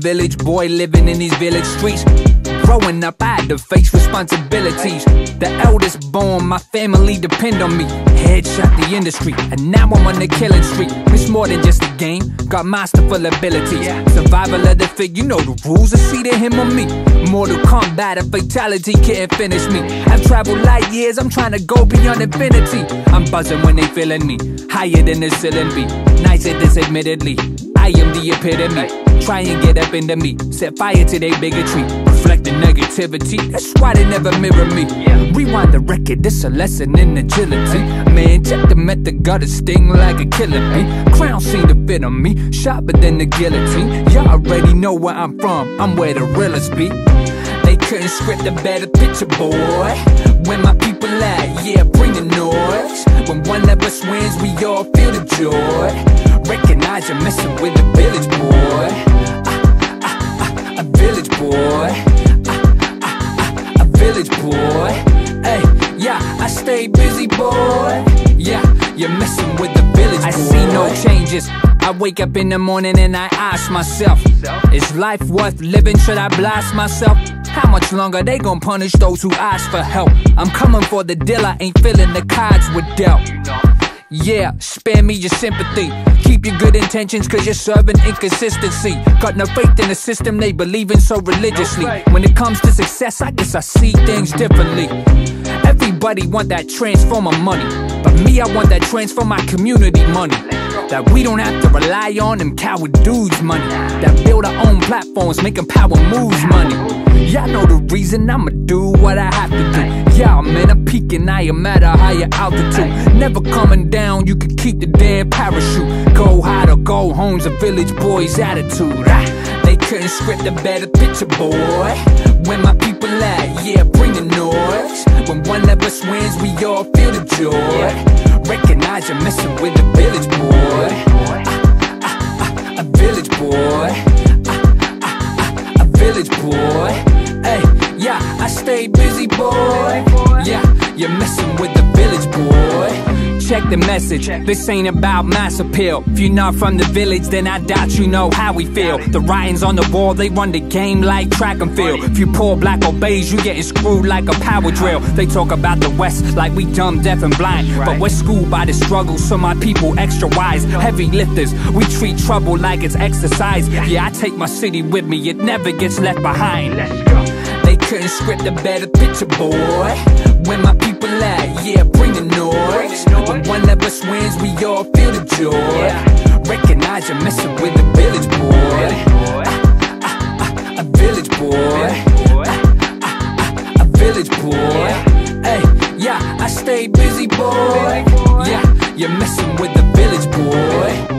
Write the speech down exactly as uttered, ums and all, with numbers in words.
village boy living in these village streets. Growing up, I had to face responsibilities. The eldest born, my family depend on me. Headshot the industry, and now I'm on the killing street. It's more than just a game, got masterful abilities. Survival of the fit, you know the rules, I see to him or me. Mortal Kombat, a fatality can't finish me. I've traveled light years, I'm trying to go beyond infinity. I'm buzzing when they feeling me, higher than the ceiling be. Nice at this admittedly, I am the epitome. Try and get up into me, set fire to their bigotry. Reflect the negativity, that's why they never mirror me. Rewind the record, it's a lesson in agility. Man, check the method, got a sting like a killer bee. Crown seem to fit on me, sharper than the guillotine. Y'all already know where I'm from, I'm where the realest be. They couldn't script a better picture, boy. When my people at, yeah, bring the noise. When one of us wins, we all feel the joy. Recognize you're messing with the village boy. Ah, ah, ah, a village boy. Ah, ah, ah, a village boy. Hey, yeah, I stay busy, boy. Yeah, you're messing with the village boy. I see no changes. I wake up in the morning and I ask myself, is life worth living? Should I blast myself? How much longer they gon' punish those who ask for help? I'm coming for the deal, I ain't feeling the cards with dealt. Yeah, spare me your sympathy. Keep your good intentions cause you're serving inconsistency. Got no faith in the system they believe in so religiously. When it comes to success, I guess I see things differently. Everybody want that transformer money, but me, I want that transform my community money. That we don't have to rely on them coward dudes money. That build our own platforms, making power moves money. Y'all know the reason I'ma do what I have to do. Yeah, man, I'm peaking, I am at a higher altitude. Never coming down, you can keep the damn parachute. Go hard or go home's a village boy's attitude. Ah, they couldn't script a better picture, boy. When my people at, yeah, bring the noise. When one of us wins, we all feel the joy. Recognize you're messing with the village boy. Ah, ah, ah, a village boy. Ah, ah, ah, a village boy. Hey, yeah, I stay busy, boy. Yeah, you're messing with the village boy. Check the message, this ain't about mass appeal. If you're not from the village, then I doubt you know how we feel. The writings on the wall, they run the game like track and field. If you poor, black or beige, you getting screwed like a power drill. They talk about the West like we dumb, deaf and blind, but we're schooled by the struggle, so my people extra wise. Heavy lifters, we treat trouble like it's exercise. Yeah, I take my city with me, it never gets left behind. They couldn't script a better picture, boy. When my people at, yeah, bring the noise. When one of us wins, we all feel the joy. Recognize you're messing with the village boy. Ah, ah, ah, a village boy. Ah, ah, ah, a village boy. Hey, yeah, I stay busy, boy. Yeah, you're messing with the village boy.